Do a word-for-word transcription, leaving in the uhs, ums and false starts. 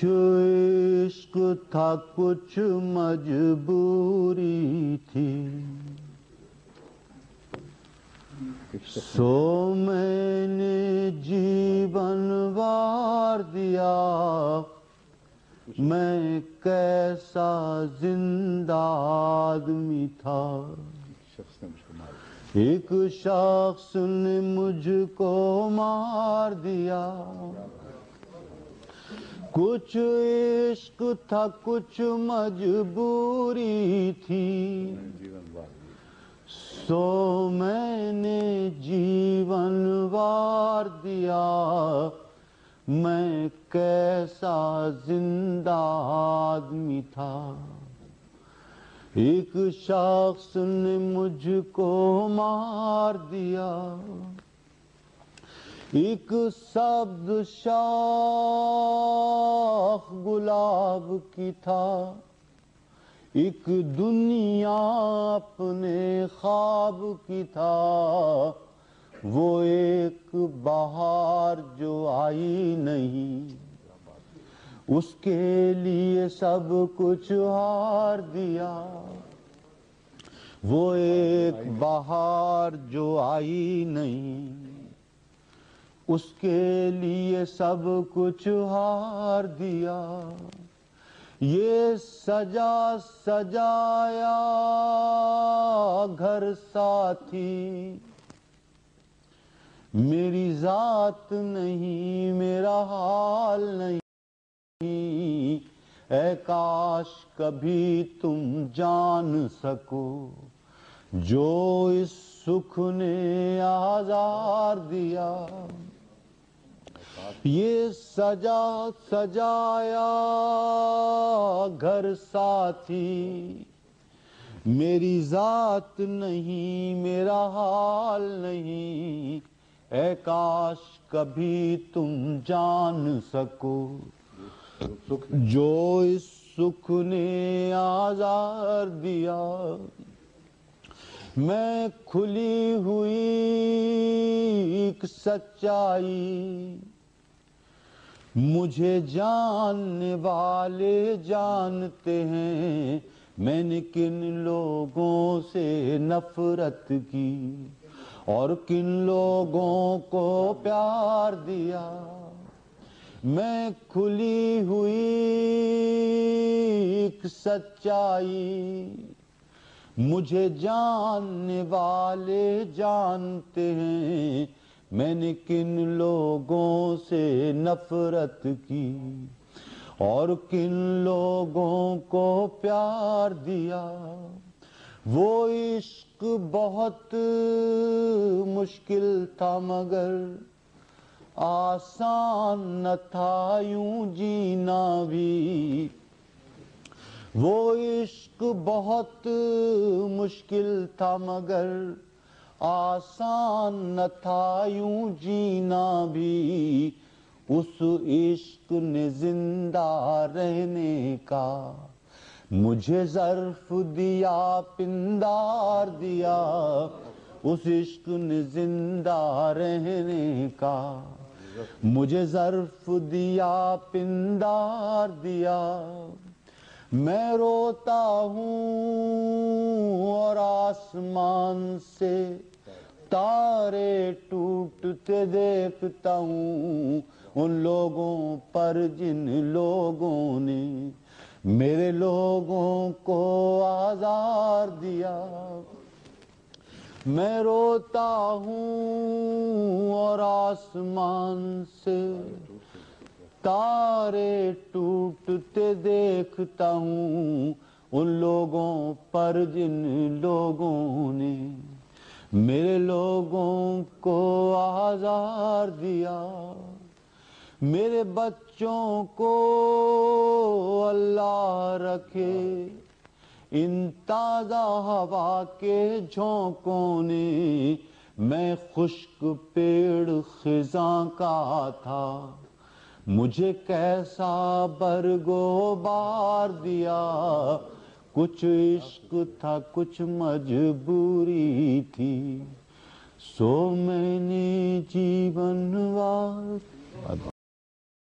کچھ عشق تھا کچھ مجبوری تھی، سو میں نے جیون وار دیا، میں کیسا زندہ آدمی تھا۔ ایک شخص نے مجھ کو مار دیا، کچھ عشق تھا کچھ مجبوری تھی، سو میں نے جیون وار دیا، میں کیسا زندہ آدمی تھا۔ ایک شخص نے مجھ کو مار دیا، ایک سبز شاخ گلاب کی تھا، ایک دنیا اپنے خواب کی تھا، وہ ایک بہار جو آئی نہیں، اس کے لیے سب کچھ ہار دیا۔ وہ ایک بہار جو آئی نہیں، اس کے لیے سب کچھ ہار دیا۔ یہ سجا سجایا گھر ساتھی، میری ذات نہیں، میرا حال نہیں، اے کاش کبھی تم جان سکو جو اس سکھ نے آزار دیا۔ یہ سجا سجایا گھر ساتھی، میری ذات نہیں، میرا حال نہیں، اے کاش کبھی تم جان سکو جو اس سکھ نے آزار دیا۔ میں کھلی ہوئی ایک سچائی، مجھے جاننے والے جانتے ہیں میں نے کن لوگوں سے نفرت کی اور کن لوگوں کو پیار دیا۔ میں کھلی ہوئی ایک سچائی، مجھے جاننے والے جانتے ہیں میں نے کن لوگوں سے نفرت کی اور کن لوگوں کو پیار دیا۔ وہ عشق بہت مشکل تھا مگر آسان نہ تھا یوں جینا بھی۔ وہ عشق بہت مشکل تھا مگر آسان نہ تھا یوں جینا بھی۔ اس عشق نے زندہ رہنے کا مجھے ظرف دیا، پندار دیا۔ اس عشق نے زندہ رہنے کا مجھے ظرف دیا، پندار دیا۔ میں روتا ہوں اور آسمان سے تارے ٹوٹتے دیکھتا ہوں، ان لوگوں پر جن لوگوں نے میرے لوگوں کو آزار دیا۔ میں روتا ہوں اور آسمان سے تارے ٹوٹتے دیکھتا ہوں، ان لوگوں پر جن لوگوں نے میرے لوگوں کو آزار دیا۔ میرے بچوں کو اللہ رکھے ان تازہ ہوا کے جھونکوں نے، میں خشک پیڑ خزاں کا تھا، مجھے کیسا برگو بار دیا۔ کچھ عشق تھا کچھ مجبوری تھی، سو میں نے جیون وار